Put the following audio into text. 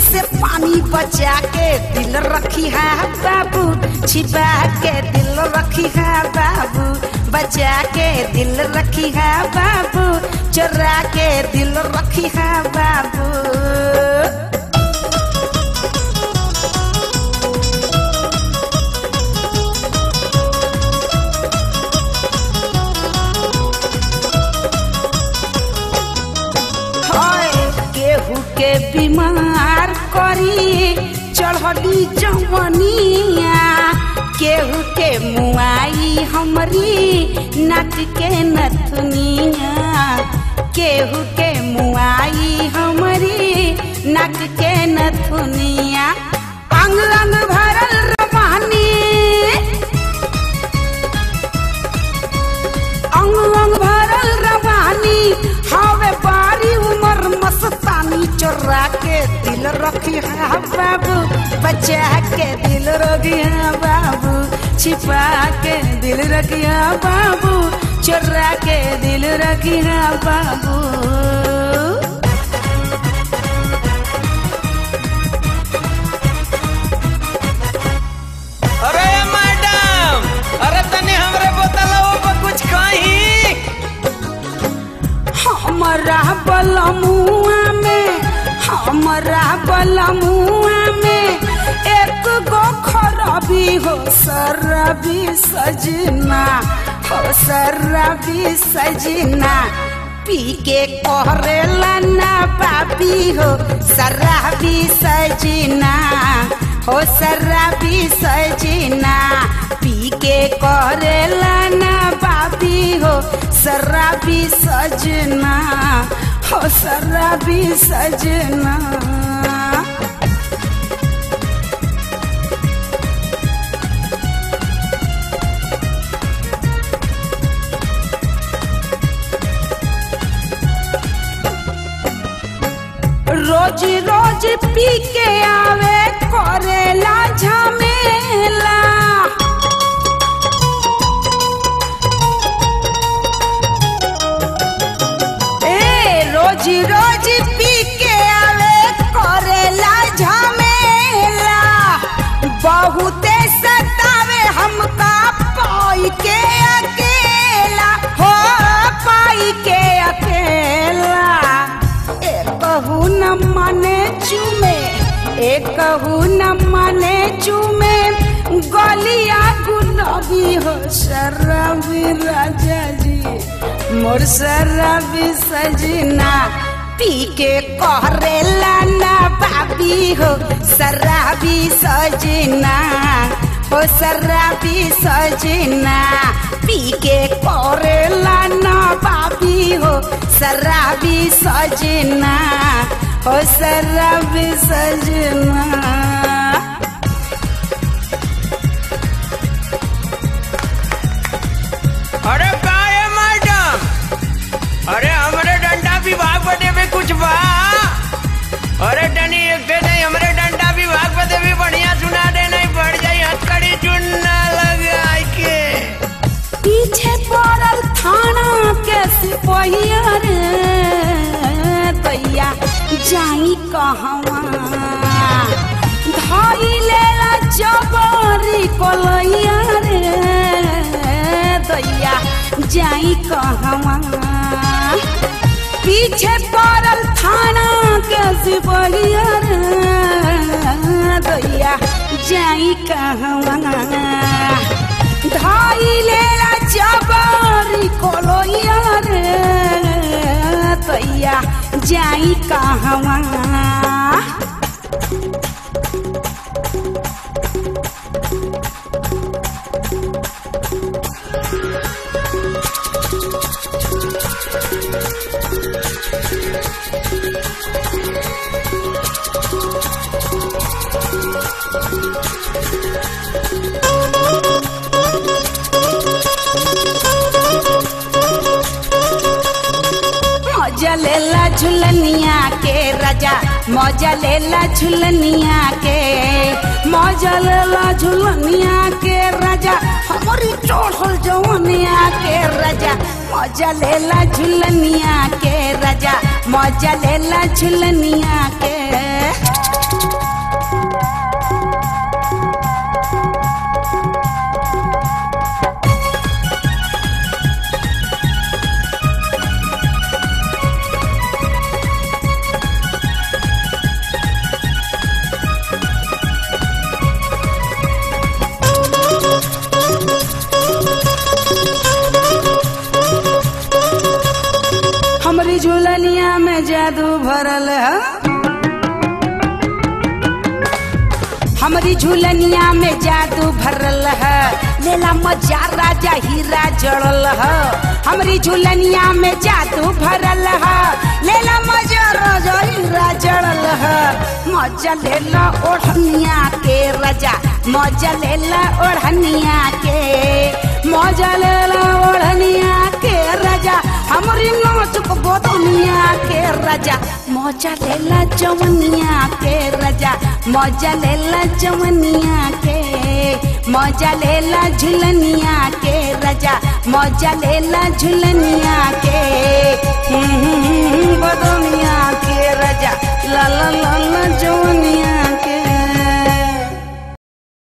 से पानी बचा के दिल रखी है बाबू, छिपा के दिल रखी है बाबू, बचा के दिल रखी है बाबू, चुरा के दिल रखी है बाबू। के बीमार करी चढ़ली जवनिया, केहू के मुआई हमरी नाक के नथुनिया, केहू के मुआई हमरी नाक के नथुनिया। अंग अंग भरल रवानी, अंग अंग भरल रवानी, हवे बारी उमर मस्तानी, चुरा के दिल रखी है बाबू, बचा के दिल रखी है बाबू, छिपा के दिल रखी है बाबू, चुरा के दिल रखी है बाबू। अरे मैडम, अरे तने हमरे बोतलवा पर कुछ कही। हमरा बलमुआ में, हमरा बलमुआ में एक गो खराबी हो शराबी सजना, हो शराबी सजना, पी के कहरेला ना बाबी हो शराबी सजना, हो शराबी सजना, पी के कहरेला ना बाबी हो शराबी सजना, हो शराबी सजना। रोज रोज पी के आवे करेला झमेला, रोज रोज पी के आवे करेला झमेला, बहुते सतावे हमका पाई के अकेला, हो पाई के अकेला। कहू न माने चूमे, एक कहू न माने चूमे, गलिया गुलाबी हो शराबी राजा जी, मोर शराबी सजना, पी के कहरेला ना बाबी हो शराबी सजना, हो शराबी सजना, पी के कहरेला ना बाबी हो शराबी सजना, हो शराबी सजना। अरे का है मैडम, अरे हमरे डंडा विभाग बदे भी कुछ बा। अरे डनी एक दे नहीं, हमरे डंडा विभाग बदे भी बढ़िया सुना दे, नहीं बढ़ जाई हथकड़ी चुनना लगा के। पीछे पड़ल थाना के सिपहिया रे दैया, जाई कहवा धाई लेला जबरी कोलैया रे दैया, जाई कहवा। पीछे पड़ल थाना के सिपहिया रे दैया, जाई कहवा, धाई लेला जबरी कोलैया रे दैया, जाई कहवा। मौजा लेला झुलनिया के राजा, मौजा लेला झुलनिया के, मौजा लेला झुलनिया के राजा, हमारी चढ़ल जवनिया के राजा, मौजा लेला झुलनिया के राजा, मौजा लेला झुलनिया के। जादू भरल है। हमारी झूलनिया में जादू भरल है, लेला मजा राजा हीरा जड़ल है। हमारी झूलनिया में जादू भरल है, लेला मजा राजा हीरा जड़ल है। मजा लेला ओढ़निया के राजा, मजा लेला ओढ़निया के, मजा लेला ओढ़निया के राजा, हमारी नाचुक गोदनिया के राजा। मजा लेला जवनिया के राजा, मजा लेला जवनिया के, मजा लेला झुलनिया के राजा, मजा लेला झुलनिया के। गोदनिया के राजा, ला ला ला ला जवनिया